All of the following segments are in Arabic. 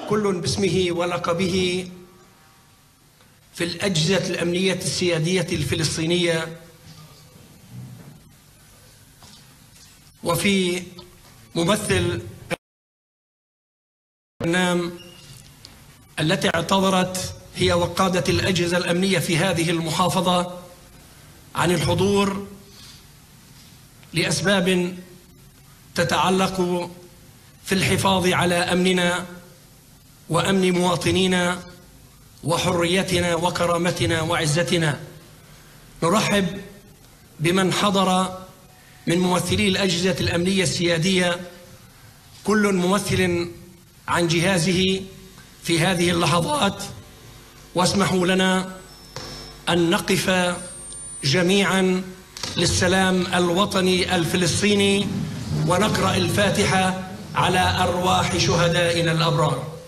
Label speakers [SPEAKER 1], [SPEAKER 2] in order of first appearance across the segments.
[SPEAKER 1] كل باسمه ولقبه في الأجهزة الأمنية السيادية الفلسطينية وفي ممثل النام التي اعتذرت هي وقادة الأجهزة الأمنية في هذه المحافظة عن الحضور لأسباب تتعلق في الحفاظ على أمننا وأمن مواطنينا وحريتنا وكرامتنا وعزتنا. نرحب بمن حضر من ممثلي الأجهزة الأمنية السيادية، كل ممثل عن جهازه في هذه اللحظات، واسمحوا لنا أن نقف جميعا للسلام الوطني الفلسطيني ونقرأ الفاتحة على أرواح شهدائنا الأبرار.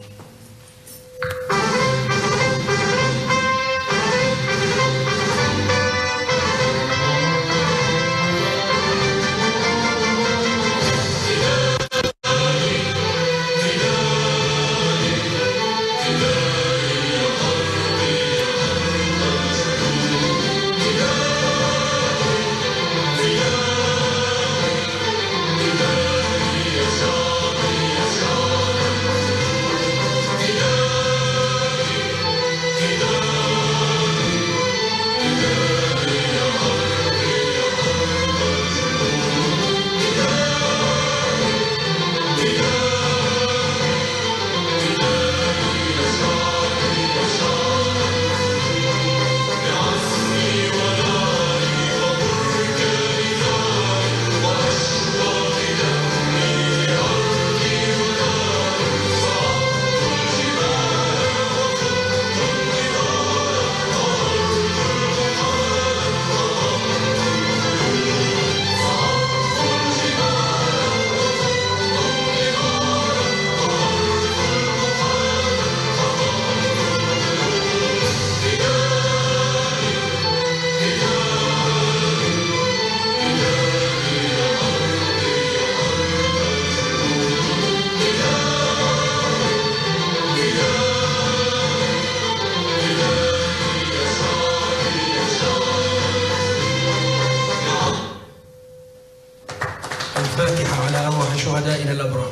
[SPEAKER 1] الفاتحة على أرواح شهدائنا الأبرار.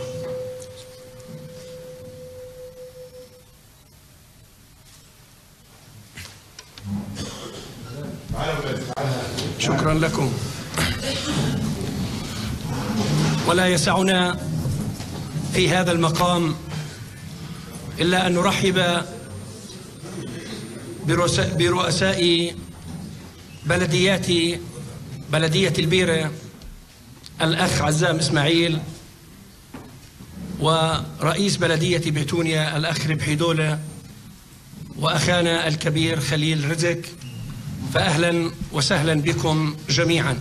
[SPEAKER 1] شكرا لكم. ولا يسعنا في هذا المقام إلا أن نرحب برؤساء بلدية البيرة، الأخ عزام إسماعيل، ورئيس بلدية بيتونيا الأخ ربحي دولة، وأخانا الكبير خليل رزق. فأهلا وسهلا بكم جميعا.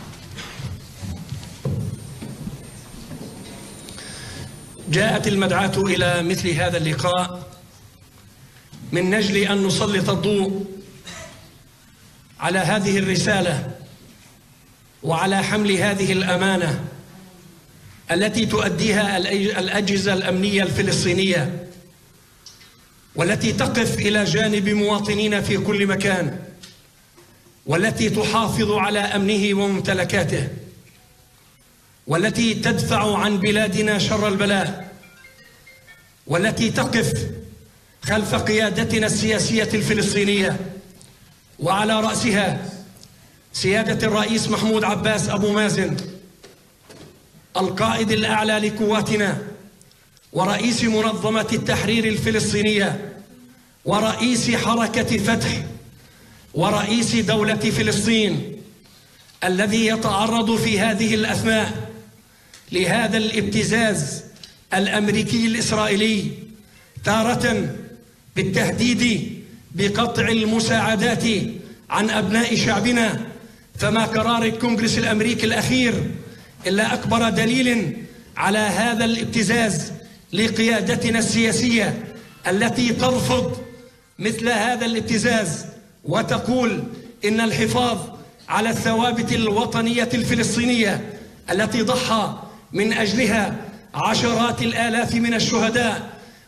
[SPEAKER 1] جاءت المدعاة إلى مثل هذا اللقاء من أجل أن نسلط الضوء على هذه الرسالة وعلى حمل هذه الأمانة التي تؤديها الأجهزة الأمنية الفلسطينية، والتي تقف إلى جانب مواطنينا في كل مكان، والتي تحافظ على أمنه وممتلكاته، والتي تدفع عن بلادنا شر البلاء، والتي تقف خلف قيادتنا السياسية الفلسطينية، وعلى رأسها سيادة الرئيس محمود عباس أبو مازن، القائد الأعلى لقواتنا، ورئيس منظمة التحرير الفلسطينية، ورئيس حركة فتح، ورئيس دولة فلسطين، الذي يتعرض في هذه الأثناء لهذا الابتزاز الأمريكي الإسرائيلي، تارة بالتهديد بقطع المساعدات عن أبناء شعبنا. فما قرار الكونغرس الأمريكي الأخير إلا أكبر دليل على هذا الابتزاز لقيادتنا السياسية التي ترفض مثل هذا الابتزاز، وتقول إن الحفاظ على الثوابت الوطنية الفلسطينية التي ضحى من أجلها عشرات الآلاف من الشهداء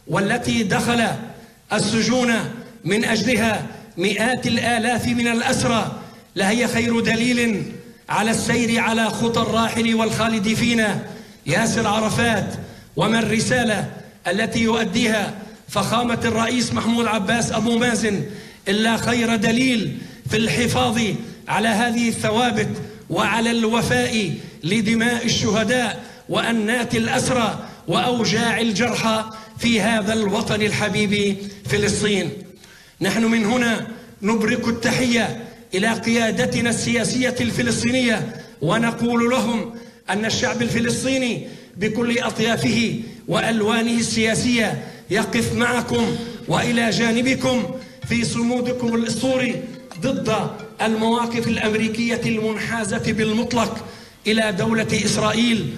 [SPEAKER 1] والتي دخل السجون من أجلها مئات الآلاف من الأسرى لهي خير دليل على السير على خطى الراحل والخالد فينا ياسر عرفات، وما الرسالة التي يؤديها فخامة الرئيس محمود عباس أبو مازن إلا خير دليل في الحفاظ على هذه الثوابت وعلى الوفاء لدماء الشهداء وأنات الأسرى وأوجاع الجرحى في هذا الوطن الحبيب فلسطين. نحن من هنا نبرك التحية إلى قيادتنا السياسية الفلسطينية ونقول لهم أن الشعب الفلسطيني بكل أطيافه وألوانه السياسية يقف معكم وإلى جانبكم في صمودكم الأسطوري ضد المواقف الأمريكية المنحازة بالمطلق إلى دولة إسرائيل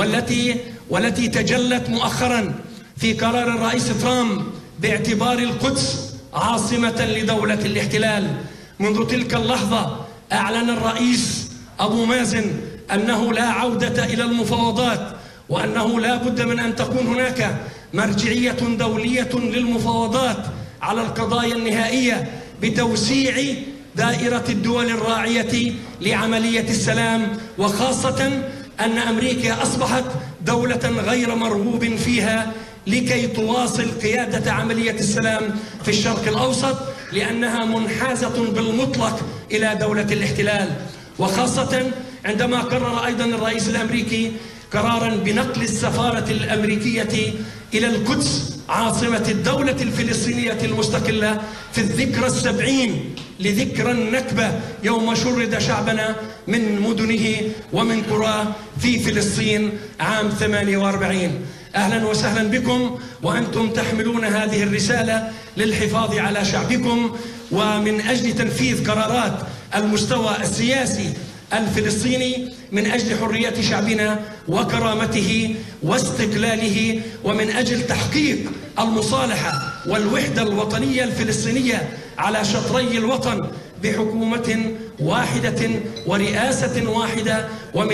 [SPEAKER 1] والتي تجلت مؤخرا في قرار الرئيس ترامب باعتبار القدس عاصمة لدولة الاحتلال. منذ تلك اللحظة أعلن الرئيس أبو مازن أنه لا عودة إلى المفاوضات، وأنه لا بد من أن تكون هناك مرجعية دولية للمفاوضات على القضايا النهائية بتوسيع دائرة الدول الراعية لعملية السلام، وخاصة أن أمريكا أصبحت دولة غير مرغوب فيها لكي تواصل قيادة عملية السلام في الشرق الأوسط، لأنها منحازة بالمطلق إلى دولة الاحتلال. وخاصة عندما قرر أيضا الرئيس الأمريكي قرارا بنقل السفارة الأمريكية إلى القدس عاصمة الدولة الفلسطينية المستقلة في الذكرى 70 لذكرى النكبة يوم شرد شعبنا من مدنه ومن قرى في فلسطين عام 48. أهلا وسهلا بكم وأنتم تحملون هذه الرسالة للحفاظ على شعبكم ومن أجل تنفيذ قرارات المستوى السياسي الفلسطيني من أجل حرية شعبنا وكرامته واستقلاله، ومن أجل تحقيق المصالحة والوحدة الوطنية الفلسطينية على شطري الوطن بحكومة واحدة ورئاسة واحدة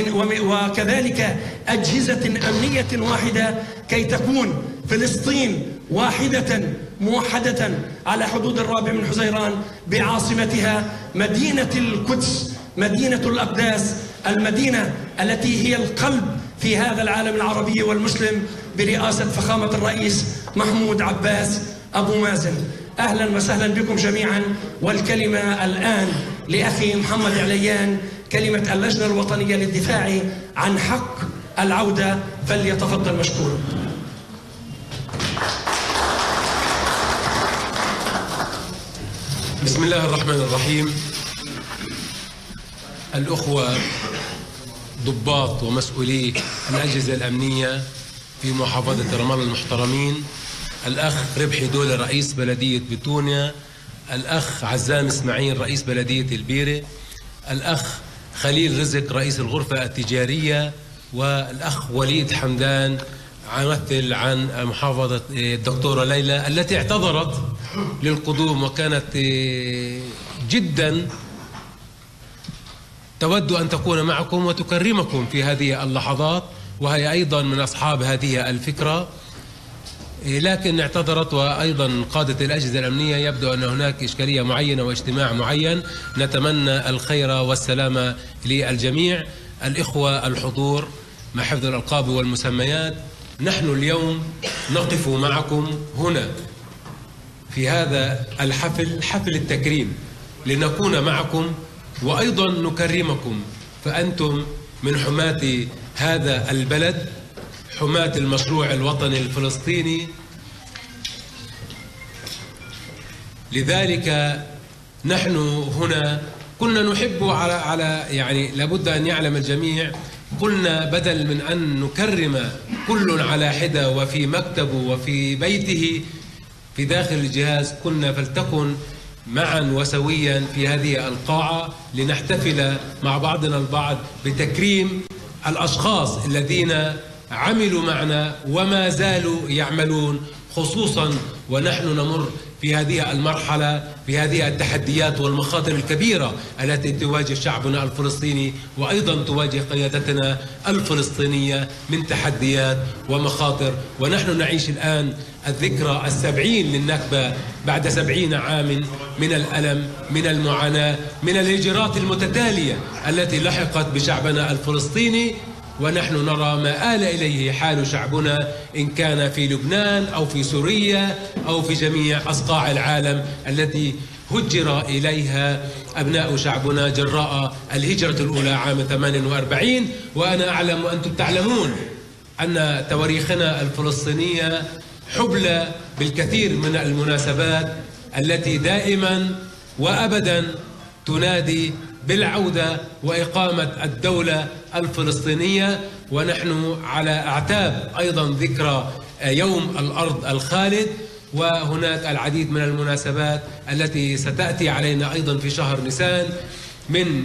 [SPEAKER 1] وكذلك أجهزة أمنية واحدة كي تكون فلسطين واحدة موحدة على حدود الرابع من حزيران بعاصمتها مدينة القدس، مدينة الأقداس، المدينة التي هي القلب في هذا العالم العربي والمسلم برئاسة فخامة الرئيس محمود عباس أبو مازن. أهلا وسهلا بكم جميعا، والكلمة الآن لأخي محمد عليان، كلمة اللجنة الوطنية للدفاع عن حق العودة، فليتفضل مشكورا.
[SPEAKER 2] بسم الله الرحمن الرحيم. الأخوة ضباط ومسؤولي الأجهزة الأمنية في محافظة رام الله المحترمين، الأخ ربحي دولة رئيس بلدية بتونيا، الأخ عزام إسماعيل رئيس بلدية البيرة، الأخ خليل رزق رئيس الغرفة التجارية، والأخ وليد حمدان ممثل عن محافظة الدكتورة ليلى التي اعتذرت للقدوم وكانت جدا تود أن تكون معكم وتكرمكم في هذه اللحظات، وهي أيضا من أصحاب هذه الفكرة، لكن اعتذرت. وأيضا قادة الأجهزة الأمنية يبدو أن هناك إشكالية معينة واجتماع معين، نتمنى الخير والسلامة للجميع. الإخوة الحضور مع حفظ الألقاب والمسميات، نحن اليوم نقف معكم هنا في هذا الحفل، حفل التكريم، لنكون معكم وأيضا نكرمكم، فأنتم من حماة هذا البلد، حماة المشروع الوطني الفلسطيني. لذلك نحن هنا كنا نحب على يعني لابد أن يعلم الجميع، قلنا بدل من أن نكرم كل على حدة وفي مكتبه وفي بيته في داخل الجهاز، كنا فلتكن معا وسويا في هذه القاعة لنحتفل مع بعضنا البعض بتكريم الأشخاص الذين عملوا معنا وما زالوا يعملون خصوصا ونحن نمر في هذه المرحلة في هذه التحديات والمخاطر الكبيرة التي تواجه شعبنا الفلسطيني وأيضا تواجه قيادتنا الفلسطينية من تحديات ومخاطر. ونحن نعيش الآن الذكرى 70 للنكبة بعد 70 عام من الألم، من المعاناة، من الهجرات المتتالية التي لحقت بشعبنا الفلسطيني. ونحن نرى ما آل إليه حال شعبنا إن كان في لبنان أو في سوريا أو في جميع أصقاع العالم التي هجر إليها أبناء شعبنا جراء الهجرة الأولى عام 48. وأنا أعلم وأنتم تعلمون أن تواريخنا الفلسطينية حبلى بالكثير من المناسبات التي دائما وأبدا تنادي بالعودة وإقامة الدولة الفلسطينية. ونحن على أعتاب أيضا ذكرى يوم الأرض الخالد، وهناك العديد من المناسبات التي ستأتي علينا أيضا في شهر نيسان من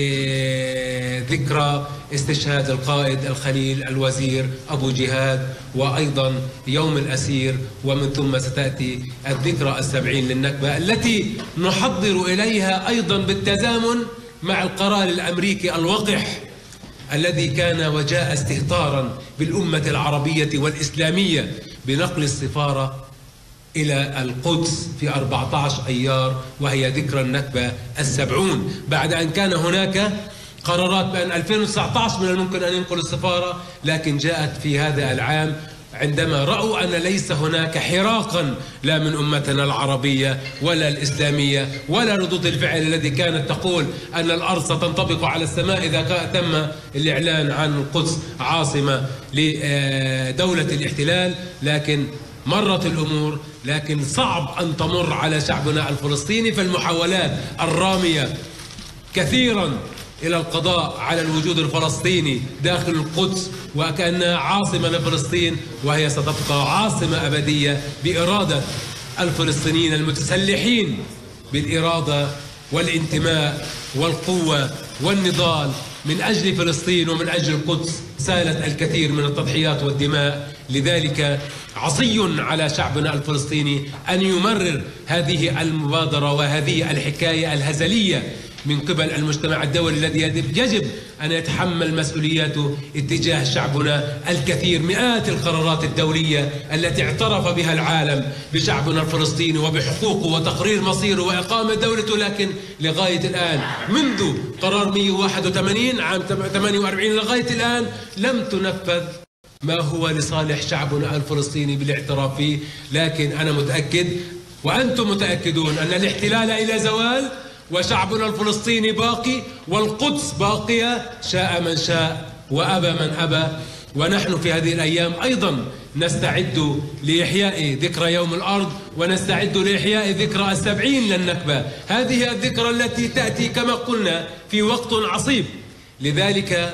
[SPEAKER 2] ذكرى استشهاد القائد الخليل الوزير أبو جهاد، وأيضا يوم الأسير، ومن ثم ستأتي الذكرى 70 للنكبة التي نحضر إليها أيضا بالتزامن مع القرار الأمريكي الوقح الذي كان وجاء استهتارا بالأمة العربية والإسلامية بنقل السفارة إلى القدس في 14 أيار، وهي ذكرى النكبة 70 بعد أن كان هناك قرارات بأن 2019 من الممكن أن ينقل السفارة، لكن جاءت في هذا العام عندما رأوا أن ليس هناك حراقا لا من أمتنا العربية ولا الإسلامية ولا ردود الفعل الذي كانت تقول أن الأرض ستنطبق على السماء إذا تم الإعلان عن القدس عاصمة لدولة الاحتلال. لكن مرت الأمور، لكن صعب أن تمر على شعبنا الفلسطيني. فالمحاولات الرامية كثيرا إلى القضاء على الوجود الفلسطيني داخل القدس وكأنها عاصمة لفلسطين، وهي ستبقى عاصمة أبدية بإرادة الفلسطينيين المتسلحين بالإرادة والانتماء والقوة والنضال من أجل فلسطين ومن أجل القدس. سالت الكثير من التضحيات والدماء، لذلك عصي على شعبنا الفلسطيني أن يمرر هذه المبادرة وهذه الحكاية الهزلية من قبل المجتمع الدولي الذي يجب أن يتحمل مسؤولياته اتجاه شعبنا الكثير. مئات القرارات الدولية التي اعترف بها العالم بشعبنا الفلسطيني وبحقوقه وتقرير مصيره وإقامة دولته، لكن لغاية الآن منذ قرار 181 عام 48 لغاية الآن لم تنفذ ما هو لصالح شعبنا الفلسطيني بالاعتراف فيه. لكن أنا متأكد وأنتم متأكدون أن الاحتلال إلى زوال وشعبنا الفلسطيني باقي والقدس باقية، شاء من شاء وأبى من أبى. ونحن في هذه الأيام أيضا نستعد لإحياء ذكرى يوم الأرض، ونستعد لإحياء ذكرى 70 للنكبة. هذه الذكرى التي تأتي كما قلنا في وقت عصيب، لذلك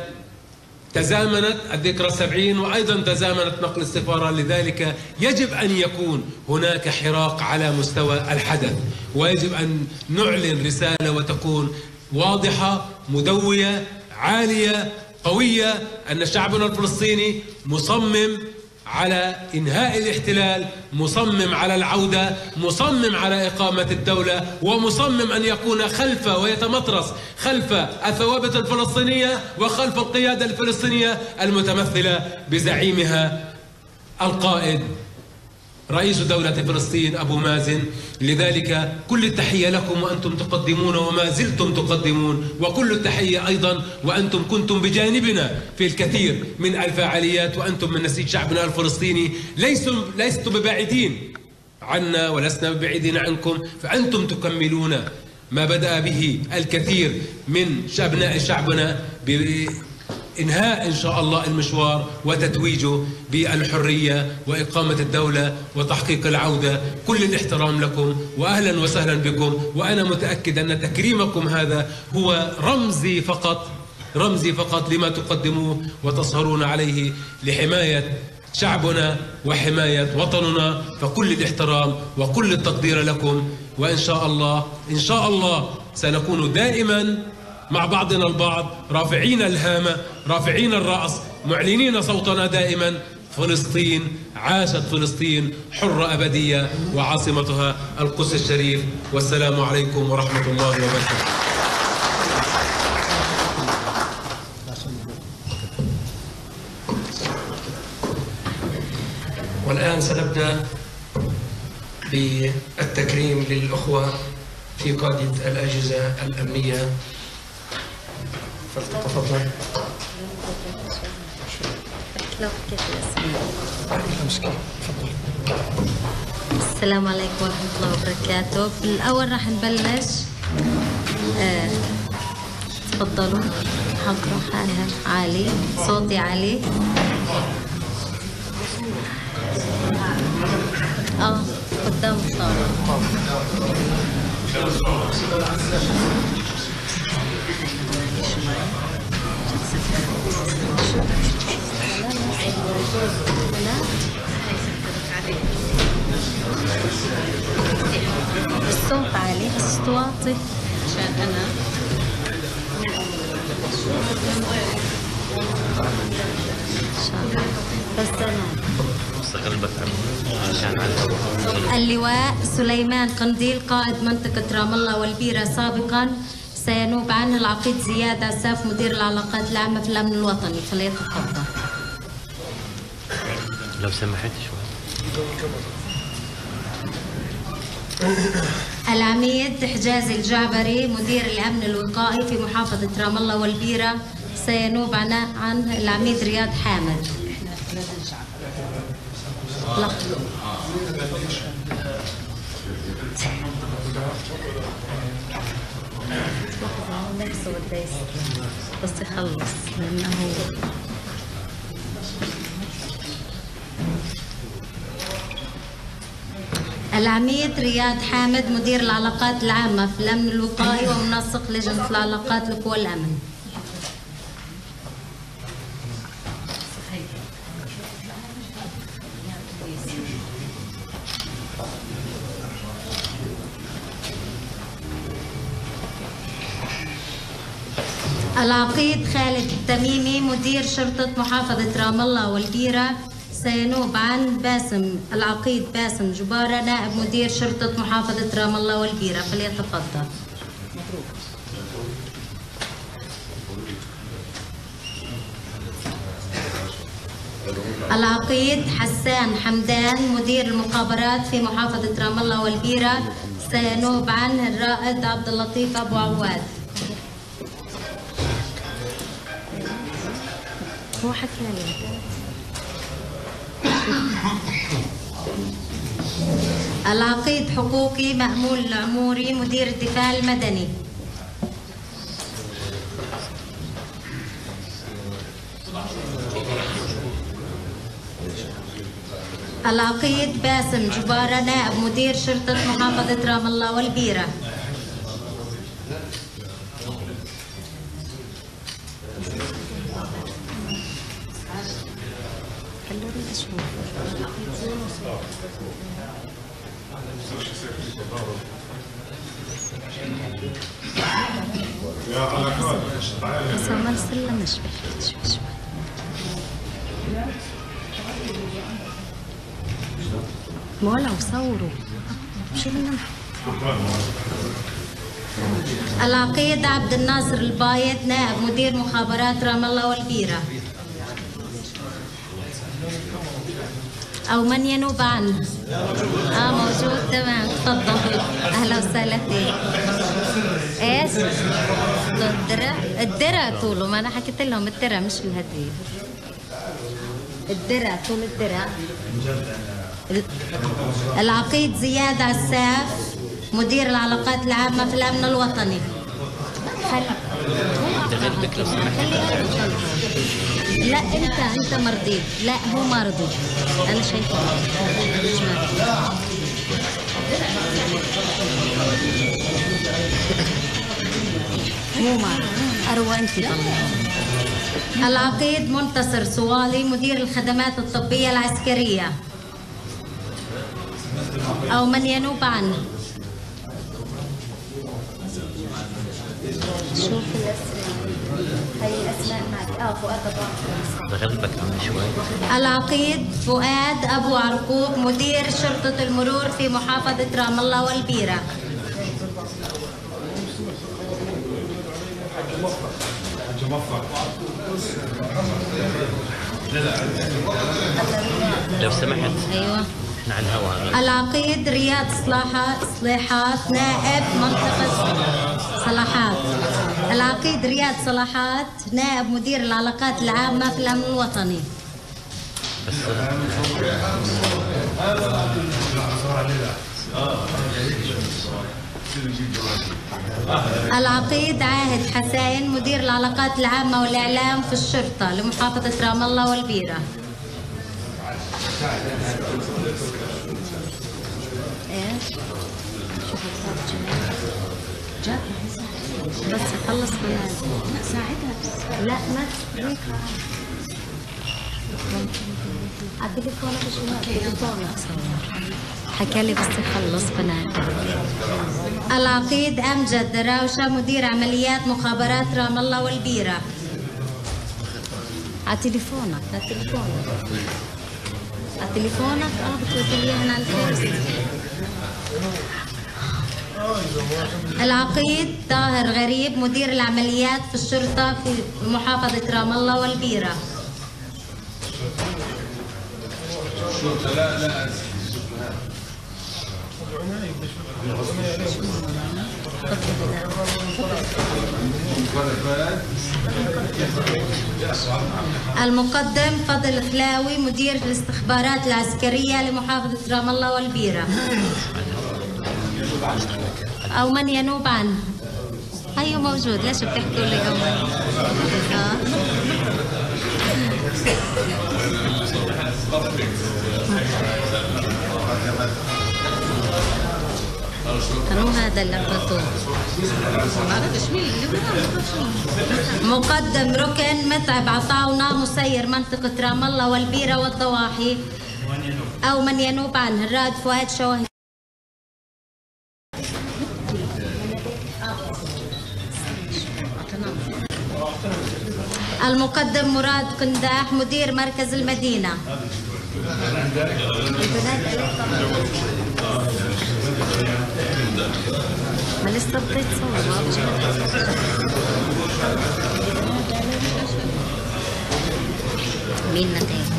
[SPEAKER 2] تزامنت الذكرى 70 وأيضا تزامنت نقل السفارة. لذلك يجب أن يكون هناك حراك على مستوى الحدث، ويجب أن نعلن رسالة وتكون واضحة مدوية عالية قوية أن شعبنا الفلسطيني مصمم على إنهاء الاحتلال، مصمم على العودة، مصمم على إقامة الدولة، ومصمم أن يكون خلف ويتمطرس خلف الثوابت الفلسطينية وخلف القيادة الفلسطينية المتمثلة بزعيمها القائد رئيس دولة فلسطين أبو مازن. لذلك كل التحية لكم وأنتم تقدمون وما زلتم تقدمون، وكل التحية أيضا وأنتم كنتم بجانبنا في الكثير من الفعاليات، وأنتم من نسيج شعبنا الفلسطيني لستم ببعيدين عنا ولسنا ببعيدين عنكم، فأنتم تكملون ما بدأ به الكثير من أبناء شعبنا إنهاء إن شاء الله المشوار وتتويجه بالحرية وإقامة الدولة وتحقيق العودة. كل الاحترام لكم وأهلا وسهلا بكم، وأنا متأكد أن تكريمكم هذا هو رمزي فقط لما تقدموه وتصهرون عليه لحماية شعبنا وحماية وطننا. فكل الاحترام وكل التقدير لكم، وإن شاء الله سنكون دائما مع بعضنا البعض رافعين الهامة، رافعين الرأس، معلنين صوتنا دائما فلسطين، عاشت فلسطين حرة أبدية وعاصمتها القدس الشريف. والسلام عليكم ورحمة الله وبركاته.
[SPEAKER 1] والآن سنبدأ بالتكريم للأخوة في قادة الأجهزة الأمنية، فلتتفضل.
[SPEAKER 3] السلام عليكم ورحمة الله وبركاته. في الأول راح نبلش تفضلوا. حقرأ حالها عالي، صوتي عالي. قدام الصالة. الصوت عالي بس واطي عشان أنا بس أنا اللواء سليمان قنديل قائد منطقة رام الله والبيرة سابقا، سينوب عنه العقيد زياد عساف مدير العلاقات العامة في الأمن الوطني، فليتفضل.
[SPEAKER 4] لو سمحت شوي.
[SPEAKER 3] العميد حجازي الجعبري مدير الأمن الوقائي في محافظة رام الله والبيرة، سينوب عنه العميد رياض حامد. بس يخلص لأنه العميد رياض حامد مدير العلاقات العامة في الأمن الوقائي ومنسق لجنة العلاقات لقوى الأمن. العقيد خالد التميمي مدير شرطة محافظة رام الله والبيرة، سينوب عن العقيد باسم جبارة نائب مدير شرطة محافظة رام الله والبيرة، فليتفضل. العقيد حسان حمدان مدير المخابرات في محافظة رام الله والبيرة، سينوب عنه الرائد عبد اللطيف أبو عواد. هو حكى لي. العقيد حقوقي مأمول العموري مدير الدفاع المدني. العقيد باسم جبارة نائب مدير شرطة محافظة رام الله والبيرة. بس ما نسلمش شوي. ولا وصوروا شو بدنا. العقيد عبد الناصر البايد نائب مدير مخابرات رام الله والبيرة، أو من ينوب عنه. موجود، تمام، تفضل. أهلا وسهلا فيك. إيش؟ الدرع طوله، ما أنا حكيت لهم الدرع مش الهدية. الدرع طول الدرع. العقيد زياد عساف مدير العلاقات العامة في الأمن الوطني. لا انت مرضي. لا هو ما رضي، انا شايفه مش مرضي. مو ما اروى انت طلعي. العقيد منتصر سوالي مدير الخدمات الطبية العسكرية، او من ينوب عنه. شوف الاسماء، هي الاسماء معك. فؤاد ابو عمرو.
[SPEAKER 4] بغلبك عم شوي.
[SPEAKER 3] العقيد فؤاد أبو عرقوب مدير شرطة المرور في محافظة رام الله والبيرة.
[SPEAKER 4] لو سمحت.
[SPEAKER 3] أيوة.
[SPEAKER 4] احنا على الهواء.
[SPEAKER 3] العقيد رياض صلاحات نائب منطقة صلاحات. العقيد رياض صلاحات نائب مدير العلاقات العامة في الأمن الوطني.
[SPEAKER 4] بس
[SPEAKER 3] العقيد عاهد حسين مدير العلاقات العامة والإعلام في الشرطة لمحافظة رام الله والبيرة. بس خلص من ساعدها. لا ما على التليفون حكى لي بس يخلص بنات. العقيد أمجد دراوشة مدير عمليات مخابرات رام الله والبيرة. على تليفونك بتودي لي اياها على الفيس. العقيد طاهر غريب مدير العمليات في الشرطة في محافظة رام الله والبيرة. المقدم فضل خلاوي مدير الاستخبارات العسكرية لمحافظة رام الله والبيرة أو من ينوب عنه. أيوه موجود. ليش بتحكوا لي أو من؟ كانوا هذا اللي أخذوه. مقدم ركن متعب عطاونا مسير منطقة رام الله والبيرة والضواحي أو من ينوب عنه الرائد فؤاد شواهد. المقدم مراد قنداح مدير مركز المدينة. ما لسه بتتصور. مين نتيت؟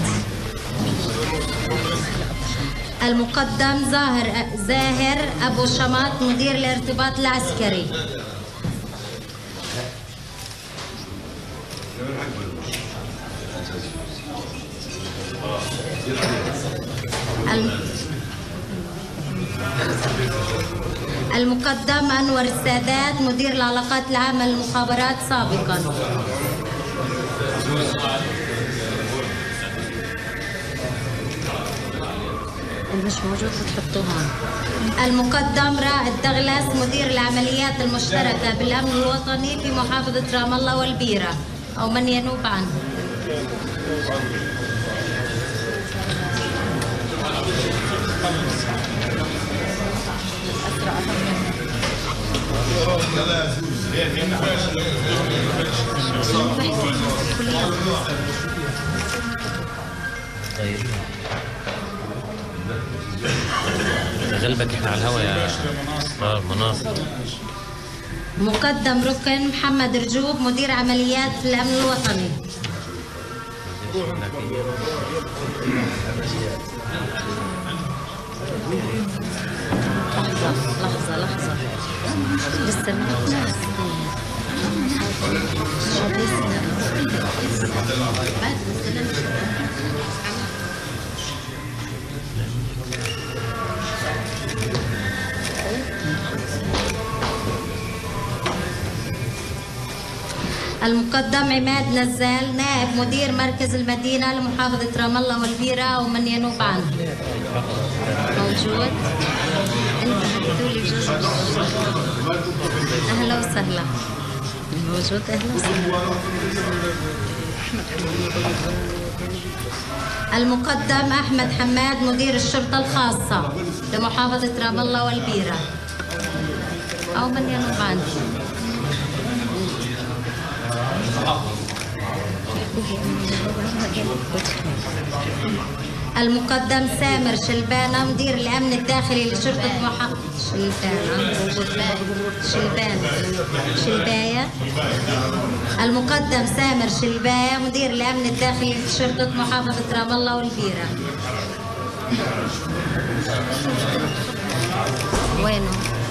[SPEAKER 3] المقدم زاهر أبو شماط مدير الارتباط العسكري. المقدم أنور السادات مدير العلاقات العامة للمخابرات سابقا. مش موجود بتحطوها. المقدم رائد دغلاس مدير العمليات المشتركة بالأمن الوطني في محافظة رام الله والبيرة أو من ينوب عنه.
[SPEAKER 4] طيب غلبك احنا على الهوا يا مناصر.
[SPEAKER 3] مقدم ركن محمد رجوب مدير عمليات في الأمن الوطني. لحظة لسه ما المقدم عماد نزال نائب مدير مركز المدينة لمحافظة رام الله والبيرة ومن ينوب عنه. موجود؟ انت حكيتولي جزء. اهلا وسهلا. موجود. اهلا وسهلا. المقدم احمد حماد مدير الشرطة الخاصة لمحافظة رام الله والبيرة او من ينوب عنه. المقدم سامر شلبانة مدير الأمن الداخلي لشرطة شلباية. المقدم سامر شلباية مدير الأمن الداخلي لشرطة محافظة رام الله والبيرة. وينه؟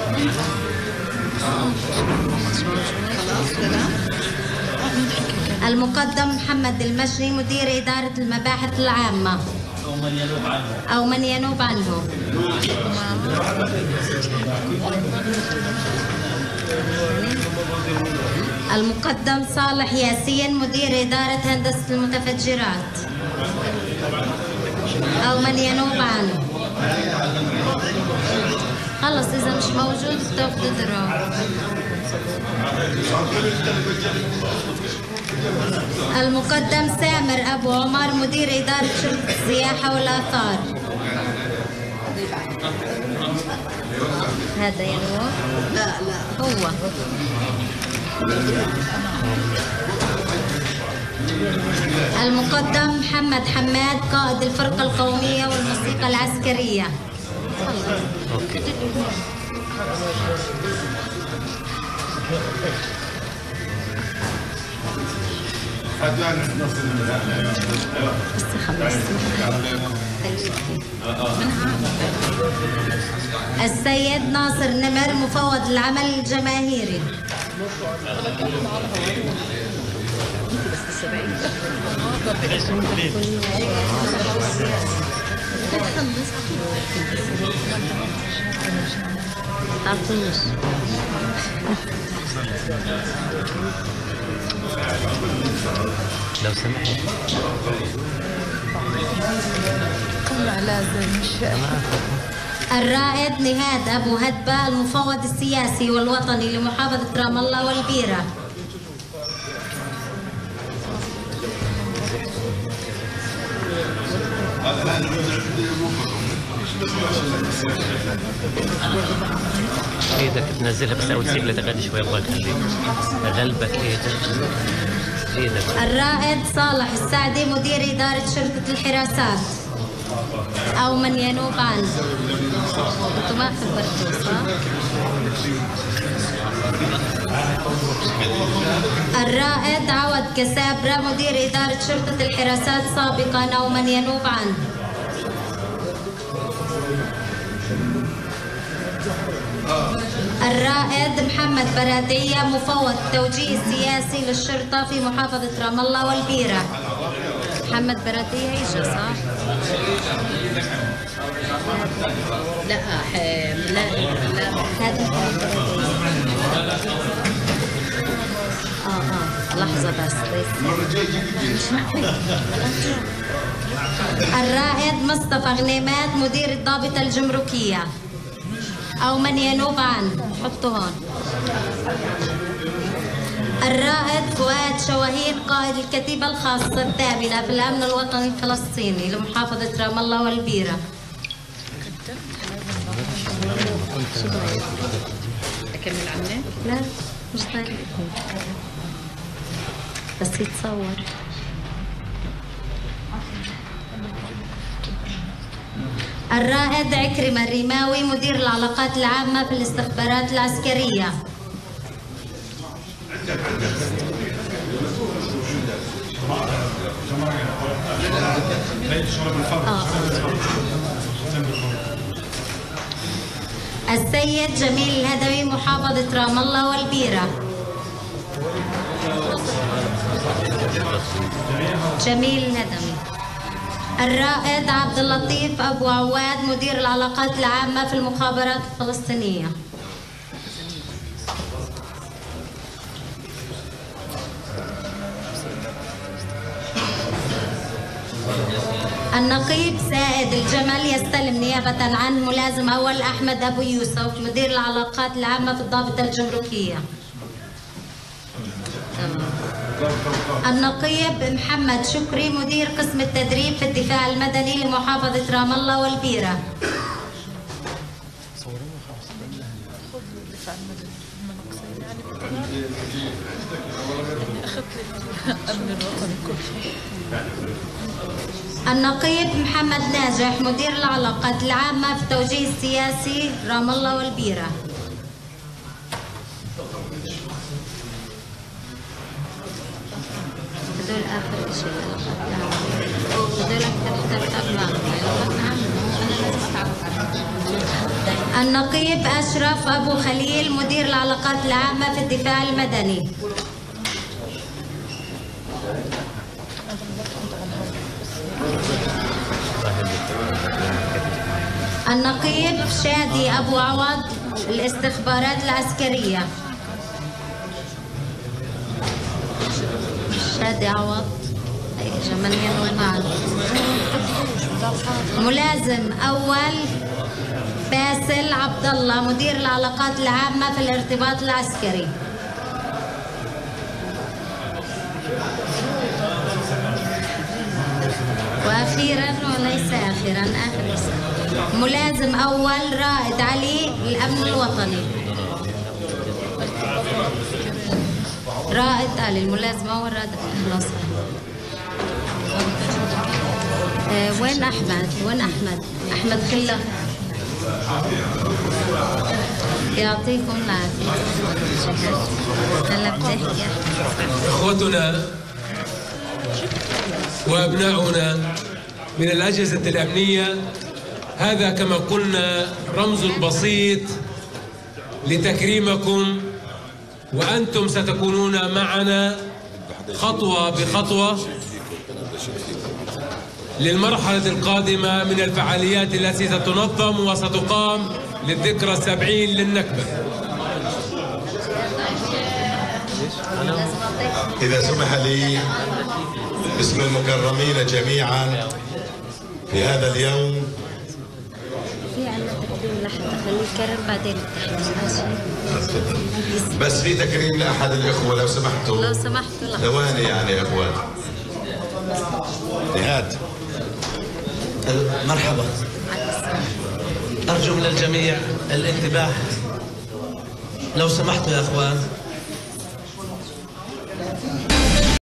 [SPEAKER 3] المقدم محمد المشري مدير إدارة المباحث العامة أو من ينوب عنه. المقدم صالح ياسين مدير إدارة هندسة المتفجرات أو من ينوب عنه. خلص إذا مش موجود تقدروا. المقدم سامر أبو عمر مدير إدارة شرطة السياحة والآثار. هذا ينوب؟ لا هو. المقدم محمد حماد قائد الفرقة القومية والموسيقى العسكرية. السيد ناصر نمر مفوض العمل الجماهيري.
[SPEAKER 4] لو سمحت
[SPEAKER 3] الرائد نهاد أبو هدبة المفوض السياسي والوطني لمحافظة رام الله والبيرة.
[SPEAKER 4] ايدك تنزلها بس او تسيب لها تغني شوي الله يخليك. غلبك ايدك.
[SPEAKER 3] الرائد صالح السعدي مدير إدارة شرطة الحراسات أو من ينوب عنه. انتوا ما خبرتوا صح؟ الرائد عوض كسابرة مدير إدارة شرطة الحراسات سابقا أو من ينوب عنه. الرائد محمد برادية مفوض التوجيه السياسي للشرطة في محافظة رام الله والبيرة. محمد برادية إجا صح؟
[SPEAKER 5] لا
[SPEAKER 3] هذا لحظة بس. الرائد مصطفى غنيمات مدير الضابطة الجمركية أو من ينوب عنه. حطوا هون. الرائد فؤاد شواهين قائد الكتيبة الخاصة الثامنة في الأمن الوطني الفلسطيني لمحافظة رام الله والبيرة.
[SPEAKER 5] أكمل عنه؟
[SPEAKER 3] لا مش طيب بس يتصور. الرائد عكرمة الرماوي مدير العلاقات العامة في الاستخبارات العسكرية. السيد جميل الهدوي محافظة رام الله والبيرة. جميل الهدوي. الرائد عبد اللطيف أبو عواد مدير العلاقات العامة في المخابرات الفلسطينية. النقيب سائد الجمل يستلم نيابة عن ملازم أول أحمد أبو يوسف مدير العلاقات العامة في الضابطة الجمركية. النقيب محمد شكري مدير قسم التدريب في الدفاع المدني لمحافظة رام الله والبيرة. النقيب محمد ناجح مدير العلاقات العامة في التوجيه السياسي رام الله والبيرة. هدول آخر شيء هدول أكثر النقيب أشرف أبو خليل مدير العلاقات العامة في الدفاع المدني. النقيب شادي أبو عوض الاستخبارات العسكرية. شادي عوض جماليا وبعض. ملازم أول باسل عبد الله مدير العلاقات العامة في الارتباط العسكري. وأخيرا وليس آخرا آخر اسم ملازم أول رائد علي الأمن الوطني. رائد علي الملازم أول رائد خلاص. وين أحمد؟ وين أحمد؟ أحمد خلة. يعطيكم العافية. هلا بتحكي.
[SPEAKER 2] إخوتنا وأبناؤنا من الأجهزة الأمنية، هذا كما قلنا رمز بسيط لتكريمكم، وأنتم ستكونون معنا خطوة بخطوة للمرحلة القادمة من الفعاليات التي ستنظم وستقام للذكرى 70 للنكبة.
[SPEAKER 6] إذا سمح لي باسم المكرمين جميعا في هذا اليوم.
[SPEAKER 3] في عندنا تكريم لحد خليه يكرر بعدين التحديث.
[SPEAKER 6] بس في تكريم لأحد الإخوة لو سمحتوا.
[SPEAKER 3] لو سمحتوا
[SPEAKER 6] ثواني يعني يا إخوان. نهاد.
[SPEAKER 7] مرحبا. أرجو من الجميع الانتباه لو سمحتوا يا أخوان.